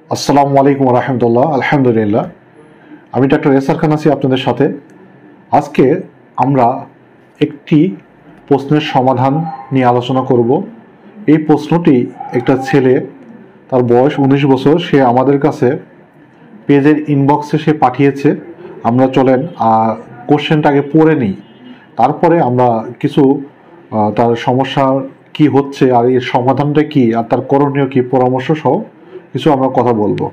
আসসালামু আলাইকুম রহমতুল্লাহ। আলহামদুলিল্লাহ, আমি ডাক্তার এসআর খান আছি আপনাদের সাথে। আজকে আমরা একটি প্রশ্নের সমাধান নিয়ে আলোচনা করব। এই প্রশ্নটি একটা ছেলে, তার বয়স 19 বছর, সে আমাদের কাছে পেজের ইনবক্সে সে পাঠিয়েছে। আমরা চলেন কোশ্চেনটাকে পড়ে নিই, তারপরে আমরা কিছু তার সমস্যা কি হচ্ছে আর এর সমাধানটা কি আর তার করণীয় কি পরামর্শ সহ কিছু আমরা কথা বলবো।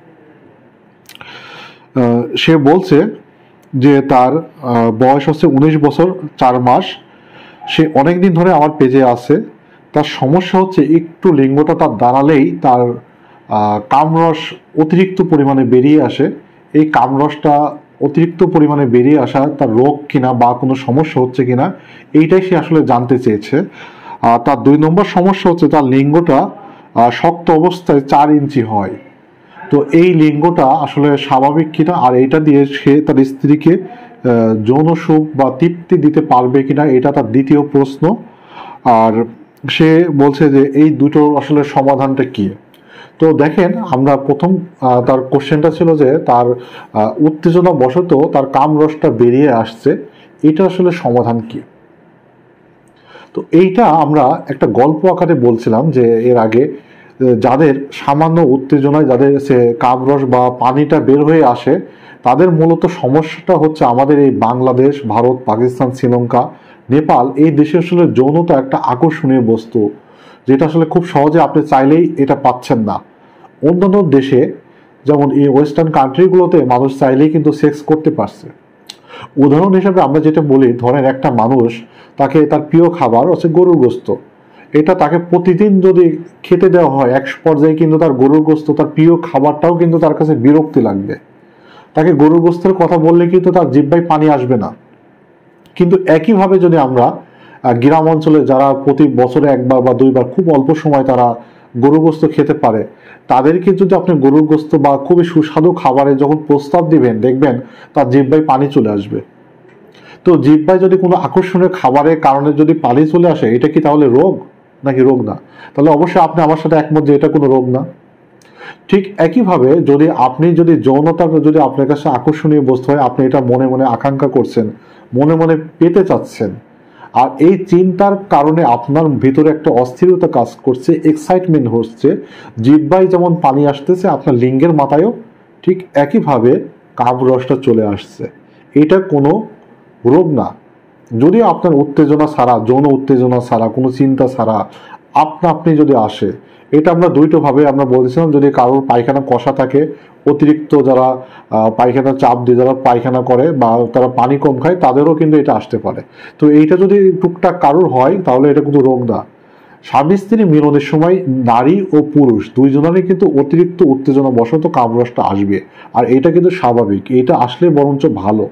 সে বলছে যে তার বয়স হচ্ছে 19 বছর 4 মাস। সে অনেক দিন ধরে আমার পেজে আছে। তার সমস্যা হচ্ছে একটু লিঙ্গটা তার দাঁড়ালেই তার কামরস অতিরিক্ত পরিমাণে বেরিয়ে আসে। এই কামরসটা অতিরিক্ত পরিমাণে বেরিয়ে আসা তার রোগ কিনা বা কোনো সমস্যা হচ্ছে কিনা, এইটাই সে আসলে জানতে চেয়েছে। তার 2 নম্বর সমস্যা হচ্ছে তার লিঙ্গটা শক্ত অবস্থায় 4 ইঞ্চি হয়। তো এই লিঙ্গটা আসলে স্বাভাবিক কিনা আর এইটা দিয়ে সে তার স্ত্রীকে যৌন সুখ বা তৃপ্তি দিতে পারবে কিনা, এটা তার দ্বিতীয় প্রশ্ন। আর সে বলছে যে এই দুটো আসলে সমাধানটা কি। তো দেখেন, আমরা প্রথম তার কোশ্চেনটা ছিল যে তার উত্তেজনা বশত তার কামরসটা বেরিয়ে আসছে, এটা আসলে সমাধান কি। তো এইটা আমরা একটা গল্প আকারে বলছিলাম যে এর আগে যাদের সামান্য উত্তেজনায় যাদের সে কামরস বা পানিটা বের হয়ে আসে, তাদের মূলত সমস্যাটা হচ্ছে আমাদের এই বাংলাদেশ, ভারত, পাকিস্তান, শ্রীলঙ্কা, নেপাল, এই দেশে আসলে যৌনতা একটা আকর্ষণীয় বস্তু, যেটা আসলে খুব সহজে আপনি চাইলেই এটা পাচ্ছেন না। অন্যান্য দেশে যেমন এই ওয়েস্টার্ন কান্ট্রিগুলোতে মানুষ চাইলেই কিন্তু সেক্স করতে পারছে। উদাহরণ হিসেবে আমরা যেটা বলি, ধরেন একটা মানুষ, তাকে তার প্রিয় খাবার হচ্ছে গরুর গোস্ত, এটা তাকে প্রতিদিন যদি খেতে দেওয়া হয় এক পর্যায়ে কিন্তু তার গরুর গোস্ত, তার প্রিয় খাবারটাও কিন্তু তার কাছে বিরক্তি লাগবে। তাকে গরুর গোস্তের কথা বললে কিন্তু তার জিহ্বায় পানি আসবে না। কিন্তু একইভাবে যদি আমরা গ্রাম অঞ্চলে যারা প্রতি বছরে একবার বা দুইবার খুব অল্প সময় তারা গরুর গোস্ত খেতে পারে, তাদেরকে যদি আপনি গরুর গোস্ত বা খুবই সুস্বাদু খাবারে যখন প্রস্তাব দিবেন, দেখবেন তার জিহ্বায় পানি চলে আসবে। তো জিহ্বায় যদি কোনো আকর্ষণীয় খাবারের কারণে যদি পানি চলে আসে, এটা কি তাহলে রোগ নাকি রোগ না? তাহলে অবশ্যই আপনি আমার সাথে একমত যে এটা কোনো রোগ না। ঠিক একইভাবে যদি যৌনতা যদি আপনার কাছে আকর্ষণীয় বস্তু হয়, আপনি এটা মনে মনে আকাঙ্ক্ষা করছেন, মনে মনে পেতে চাচ্ছেন, আর এই চিন্তার কারণে আপনার ভিতরে একটা অস্থিরতা কাজ করছে, এক্সাইটমেন্ট হচ্ছে, জিহ্বায় যেমন পানি আসতেছে, আপনার লিঙ্গের মাথায়ও ঠিক একইভাবে কামরসটা চলে আসছে। এটা কোনো রোগ না। যদি আপনার উত্তেজনা ছাড়া, যৌন উত্তেজনা ছাড়া, কোনো চিন্তা ছাড়া আপনি যদি আসে, এটা আমরা ভাবে আমরা বলছিলাম, যদি কারোর পায়খানা কষা থাকে, অতিরিক্ত যারা পায়খানা চাপ দিয়ে যারা পায়খানা করে বা তারা পানি কম খায়, তাদেরও কিন্তু এটা আসতে পারে। তো এইটা যদি টুকটাক কারোর হয়, তাহলে এটা কিন্তু রোগ না। স্বামী স্ত্রী মিলনের সময় নারী ও পুরুষ দুইজনেরই কিন্তু অতিরিক্ত উত্তেজনা বশত কামরসটা আসবে, আর এটা কিন্তু স্বাভাবিক, এটা আসলে বরঞ্চ ভালো।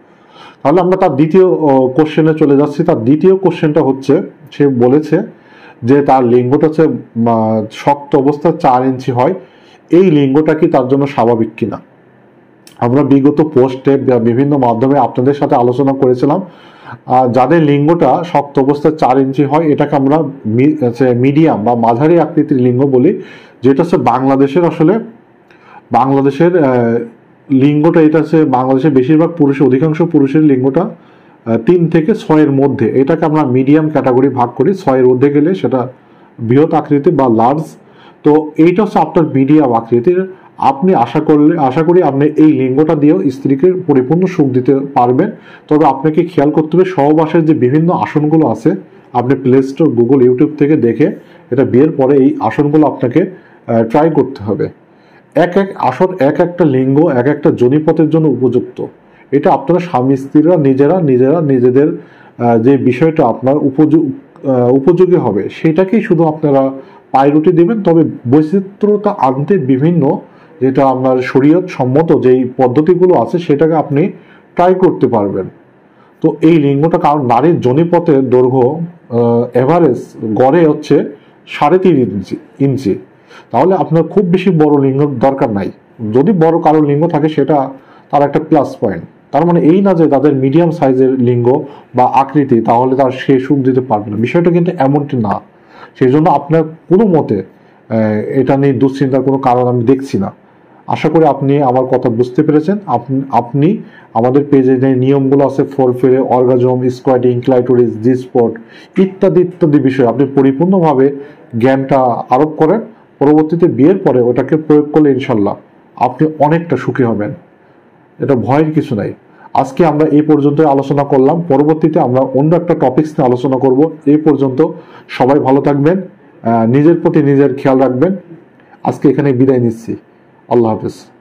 তাহলে আমরা তার দ্বিতীয় কোশ্চেনে চলে যাচ্ছি। তার দ্বিতীয় কোশ্চেনটা হচ্ছে, সে বলেছে যে তার লিঙ্গটা হচ্ছে শক্ত অবস্থা 4 ইঞ্চি হয়, এই লিঙ্গটা কি তার জন্য স্বাভাবিক কিনা। আমরা বিগত পোস্টে বিভিন্ন মাধ্যমে আপনাদের সাথে আলোচনা করেছিলাম, যাদের লিঙ্গটা শক্ত অবস্থায় 4 ইঞ্চি হয়, এটাকে আমরা মিডিয়াম বা মাঝারি আকৃতির লিঙ্গ বলি। যেটা হচ্ছে বাংলাদেশের লিঙ্গটা, এটা হচ্ছে বাংলাদেশের বেশিরভাগ অধিকাংশ পুরুষের লিঙ্গটা 3 থেকে 6-এর মধ্যে। এটাকে আমরা মিডিয়াম ক্যাটাগরি ভাগ করি, 6-এর ঊর্ধ্বে গেলে সেটা বৃহৎ আকৃতি বা লার্জ। তো এইটা হচ্ছে আপনার মিডিয়াম আকৃতির। আপনি আশা করি আপনি এই লিঙ্গটা দিয়েও স্ত্রীকে পরিপূর্ণ সুখ দিতে পারবেন। তবে আপনাকে খেয়াল করতে হবে, সহবাসের যে বিভিন্ন আসনগুলো আছে, আপনি প্লে স্টোর, গুগল, ইউটিউব থেকে দেখে এটা বিয়ের পরে এই আসনগুলো আপনাকে ট্রাই করতে হবে। এক আসন একটা লিঙ্গ একটা যোনিপথের জন্য উপযুক্ত। এটা আপনারা স্বামী স্ত্রীরা নিজেদের যে বিষয়টা আপনার উপযোগী হবে, সেটাকেই শুধু আপনারা প্রায়োরিটি দেবেন। তবে বৈচিত্র্যতা আনতে বিভিন্ন, যেটা আপনার শরীয়ত সম্মত যেই পদ্ধতিগুলো আছে, সেটাকে আপনি ট্রাই করতে পারবেন। তো এই লিঙ্গটা, কারণ নারীর যোনিপথের দৈর্ঘ্য এভারেজ গড়ে হচ্ছে 3.5 ইঞ্চি। তাহলে আপনার খুব বেশি বড় লিঙ্গ দরকার নাই। যদি বড় কারো লিঙ্গ থাকে, সেটা তার একটা প্লাস পয়েন্ট। তার মানে এই না যে তাদের মিডিয়াম সাইজের লিঙ্গ বা আকৃতি, তাহলে তার সে সুখ দিতে পারবে না, বিষয়টা কিন্তু এমনটি না। সেই জন্য আপনার কোনো মতে এটা নিয়ে দুশ্চিন্তার কোনো কারণ আমি দেখছি না। আশা করি আপনি আমার কথা বুঝতে পেরেছেন। আপনি আমাদের পেজে যে নিয়মগুলো আছে, foreplay, orgasm, squatting, clitoris, G spot ইত্যাদি ইত্যাদি বিষয় আপনি পরিপূর্ণভাবে জ্ঞানটা আরোপ করেন। পরবর্তীতে বিয়ের পরে ওটাকে প্রয়োগ করলে ইনশাল্লাহ আপনি অনেকটা সুখী হবেন। এটা ভয়ের কিছু নাই। আজকে আমরা এই পর্যন্ত আলোচনা করলাম, পরবর্তীতে আমরা অন্য একটা টপিকস নিয়ে আলোচনা করব। এই পর্যন্ত সবাই ভালো থাকবেন, নিজের প্রতি নিজের খেয়াল রাখবেন। আজকে এখানে বিদায় নিচ্ছি। আল্লাহ হাফেজ।